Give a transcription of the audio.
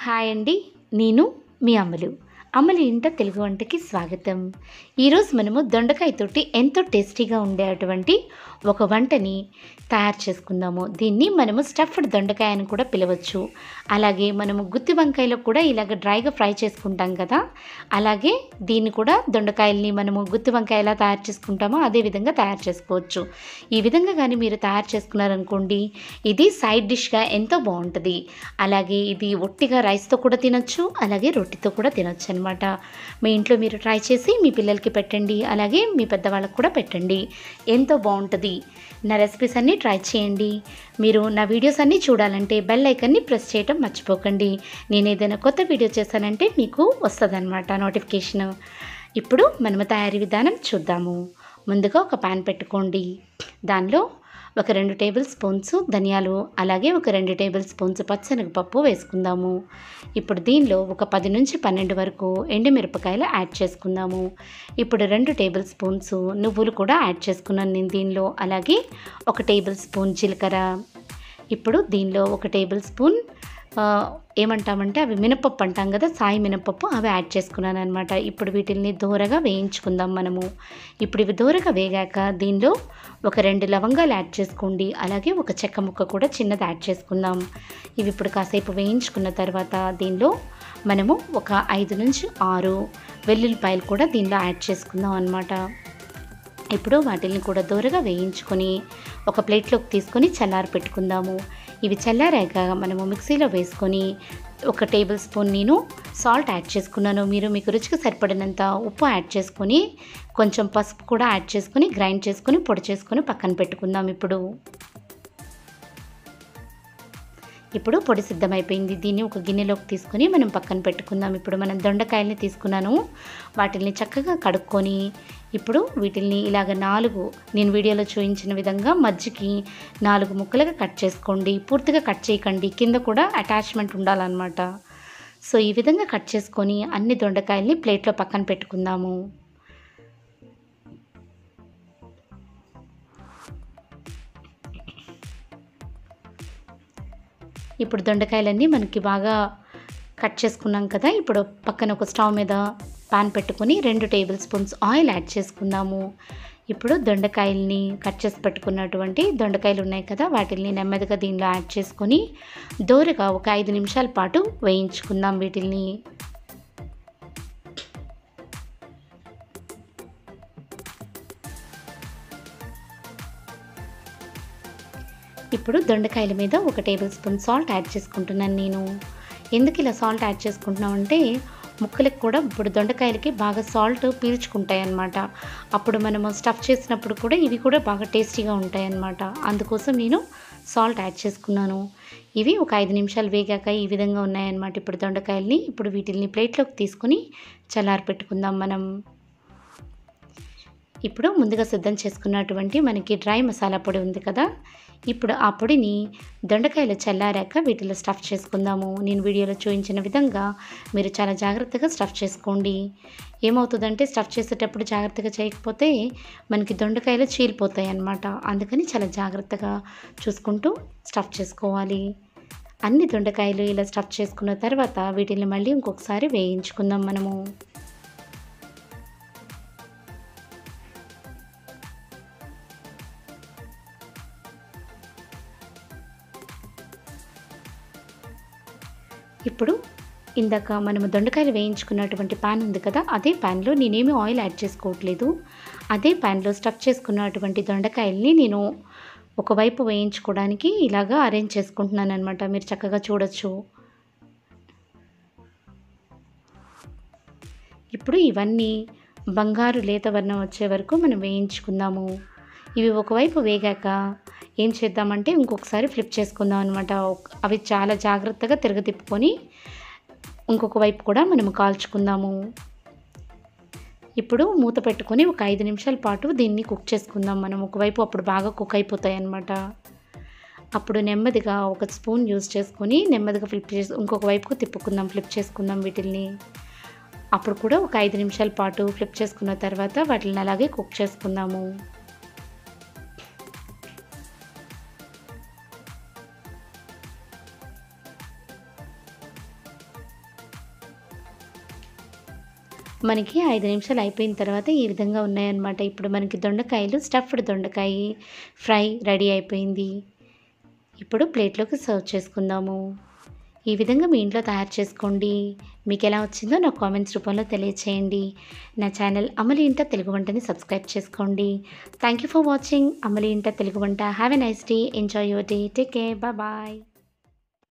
Hi అండి. నేను మీ అమలు ఇంట తెలుగు వంటకి స్వాగతం. ఈరోజు మనము దొండకాయతోటి ఎంతో టేస్టీగా ఉండేటువంటి ఒక వంటని తయారు చేసుకుందాము. దీన్ని మనము స్టఫ్డ్ దొండకాయ అని కూడా పిలవచ్చు. అలాగే మనము గుత్తి వంకాయలో కూడా ఇలాగ డ్రైగా ఫ్రై చేసుకుంటాం కదా! అలాగే దీన్ని కూడా దొండకాయల్ని మనము గుత్తి వంకాయ ఎలా తయారు చేసుకుంటామో అదే విధంగా తయారు చేసుకోవచ్చు. ఈ విధంగా గాని మీరు తయారు చేసుకున్నారనుకోండి, ఇది సైడ్ డిష్‌గా ఎంతో బావుంటది. అలాగే ఇది ఒట్టిగా రైస్‌తో కూడా తినొచ్చు. అలాగే రొట్టెతో కూడా తినొచ్చనమాట. మీ ఇంట్లో మీరు ట్రై చేసి మీ పిల్లలకి పెట్టండి. అలాగే మీ పెద్దవాళ్ళకి కూడా పెట్టండి. ఎంతో బావుంటది. నా రెసిపీస్ అన్నీ ట్రై చేయండి. మీరు నా వీడియోస్ అన్నీ చూడాలంటే బెల్ ఐకాన్‌ని ప్రెస్ చేయటం మర్చిపోకండి. నేనేదైనా కొత్త వీడియో చేశానంటే మీకు వస్తదనమాట నోటిఫికేషను. ఇప్పుడు మనము తయారీ విధానం చూద్దాము. ముందుగా ఒక పాన్ పెట్టుకోండి. దానిలో ఒక 2 టేబుల్ స్పూన్స్ ధనియాలు, అలాగే ఒక 2 టేబుల్ స్పూన్స్ పచ్చెనగపప్పు వేసుకుందాము. ఇప్పుడు దీనిలో ఒక 10-12 వరకు ఎండుమిరపకాయలు యాడ్ చేసుకుందాము. ఇప్పుడు 2 టేబుల్ స్పూన్స్ నువ్వులు కూడా యాడ్ చేసుకున్నాను నేను దీనిలో. అలాగే ఒక టేబుల్ స్పూన్ జీలకర్ర. ఇప్పుడు దీనిలో ఒక టేబుల్ స్పూన్ ఏమంటామంటే అవి మినపప్పు అంటాం కదా, సాయి మినపప్పు, అవి యాడ్ చేసుకున్నానమాట. ఇప్పుడు వీటిల్ని దోరగా వేయించుకుందాం మనము. ఇప్పుడు ఇవి దోరగా వేగాక దీనిలో ఒక 2 లవంగాలు యాడ్ చేసుకోండి. అలాగే ఒక చెక్క ముక్క కూడా చిన్నది యాడ్ చేసుకుందాం. ఇవి ఇప్పుడు కాసేపు వేయించుకున్న తర్వాత దీనిలో మనము ఒక 5-6 వెల్లుల్లిపాయలు కూడా దీనిలో యాడ్ చేసుకుందాం అన్నమాట. ఇప్పుడు వాటిని కూడా దోరగా వేయించుకొని ఒక ప్లేట్లోకి తీసుకొని చల్లారి పెట్టుకుందాము. ఇవి చల్లారాక మనము మిక్సీలో వేసుకొని ఒక టేబుల్ స్పూన్ నేను సాల్ట్ యాడ్ చేసుకున్నాను. మీరు మీకు రుచికి సరిపడినంత ఉప్పు యాడ్ చేసుకొని కొంచెం పసుపు కూడా యాడ్ చేసుకొని గ్రైండ్ చేసుకొని పొడి చేసుకొని పక్కన పెట్టుకుందాం. ఇప్పుడు పొడి సిద్ధమైపోయింది. దీన్ని ఒక గిన్నెలోకి తీసుకొని మనం పక్కన పెట్టుకుందాం. ఇప్పుడు మనం దొండకాయల్ని తీసుకున్నాను. వాటిల్ని చక్కగా కడుక్కొని ఇప్పుడు వీటిల్ని ఇలాగ 4 నేను వీడియోలో చూపించిన విధంగా మధ్యకి 4 ముక్కలుగా కట్ చేసుకోండి. పూర్తిగా కట్ చేయకండి, కింద కూడా అటాచ్మెంట్ ఉండాలన్నమాట. సో ఈ విధంగా కట్ చేసుకొని అన్ని దొండకాయల్ని ప్లేట్లో పక్కన పెట్టుకుందాము. ఇప్పుడు దొండకాయలన్నీ మనకి బాగా కట్ చేసుకున్నాం కదా. ఇప్పుడు పక్కన ఒక స్టవ్ మీద పాన్ పెట్టుకొని 2 టేబుల్ స్పూన్స్ ఆయిల్ యాడ్ చేసుకుందాము. ఇప్పుడు దొండకాయల్ని కట్ చేసి పెట్టుకున్నటువంటి దొండకాయలు ఉన్నాయి కదా, వాటిల్ని నెమ్మదిగా దీనిలో యాడ్ చేసుకొని దోరగా ఒక 5 నిమిషాల పాటు వేయించుకుందాం వీటిల్ని. ఇప్పుడు దొండకాయల మీద ఒక టేబుల్ స్పూన్ సాల్ట్ యాడ్ చేసుకుంటున్నాను నేను. ఎందుకు ఇలా సాల్ట్ యాడ్ చేసుకుంటున్నామంటే ముక్కలకు కూడా ఇప్పుడు దొండకాయలకి బాగా సాల్ట్ పీల్చుకుంటాయి అన్నమాట. అప్పుడు మనము స్టఫ్ చేసినప్పుడు కూడా ఇవి కూడా బాగా టేస్టీగా ఉంటాయి అన్నమాట. అందుకోసం నేను సాల్ట్ యాడ్ చేసుకున్నాను. ఇవి ఒక 5 నిమిషాలు వేగాక ఈ విధంగా ఉన్నాయన్నమాట ఇప్పుడు దొండకాయల్ని. ఇప్పుడు వీటిల్ని ప్లేట్లోకి తీసుకొని చల్లారి పెట్టుకుందాం మనం. ఇప్పుడు ముందుగా సిద్ధం చేసుకున్నటువంటి మనకి డ్రై మసాలా పొడి ఉంది కదా, ఇప్పుడు ఆ పొడిని దొండకాయలు చల్లారాక వీటిలో స్టఫ్ చేసుకుందాము. నేను వీడియోలో చూపించిన విధంగా మీరు చాలా జాగ్రత్తగా స్టఫ్ చేసుకోండి. ఏమవుతుందంటే స్టఫ్ చేసేటప్పుడు జాగ్రత్తగా చేయకపోతే మనకి దొండకాయలు చీలిపోతాయి అన్నమాట. అందుకని చాలా జాగ్రత్తగా చూసుకుంటూ స్టఫ్ చేసుకోవాలి. అన్ని దొండకాయలు ఇలా స్టఫ్ చేసుకున్న తర్వాత వీటిని మళ్ళీ ఇంకొకసారి వేయించుకుందాం మనము. ఇప్పుడు ఇందాక మనము దొండకాయలు వేయించుకున్నటువంటి పాన్ ఉంది కదా, అదే పాన్లో నేనేమి ఆయిల్ యాడ్ చేసుకోవట్లేదు. అదే పాన్లో స్టఫ్ చేసుకున్నటువంటి దొండకాయల్ని నేను ఒకవైపు వేయించుకోవడానికి ఇలాగా అరేంజ్ చేసుకుంటున్నాను అనమాట. మీరు చక్కగా చూడొచ్చు. ఇప్పుడు ఇవన్నీ బంగారు లేత వర్ణం వచ్చే వరకు మనం వేయించుకుందాము. ఇవి ఒకవైపు వేగాక ఏం చేద్దామంటే ఇంకొకసారి ఫ్లిప్ చేసుకుందాం అనమాట. అవి చాలా జాగ్రత్తగా తిరగతిప్పుకొని ఇంకొక వైపు కూడా మనము కాల్చుకుందాము. ఇప్పుడు మూత పెట్టుకొని ఒక 5 నిమిషాల పాటు దీన్ని కుక్ చేసుకుందాం మనం. ఒకవైపు అప్పుడు బాగా కుక్ అయిపోతాయి అన్నమాట. అప్పుడు నెమ్మదిగా ఒక స్పూన్ యూజ్ చేసుకొని నెమ్మదిగా ఇంకొక వైపుకు తిప్పుకుందాం, ఫ్లిప్ చేసుకుందాం వీటిల్ని. అప్పుడు కూడా ఒక 5 నిమిషాల పాటు ఫ్లిప్ చేసుకున్న తర్వాత వాటిని అలాగే కుక్ చేసుకుందాము. మనకి 5 నిమిషాలు అయిపోయిన తర్వాత ఈ విధంగా ఉన్నాయన్నమాట. ఇప్పుడు మనకి దొండకాయలు స్టఫ్డ్ దొండకాయ ఫ్రై రెడీ అయిపోయింది. ఇప్పుడు ప్లేట్లోకి సర్వ్ చేసుకుందాము. ఈ విధంగా మీ ఇంట్లో తయారు చేసుకోండి. మీకు ఎలా వచ్చిందో నాకు కామెంట్స్ రూపంలో తెలియచేయండి. నా ఛానల్ అమలి ఇంట తెలుగు వంటని సబ్స్క్రైబ్ చేసుకోండి. థ్యాంక్ యూ ఫర్ వాచింగ్ అమలి ఇంట తెలుగు వంట. Have a nice day. Enjoy your day. Take care. Bye.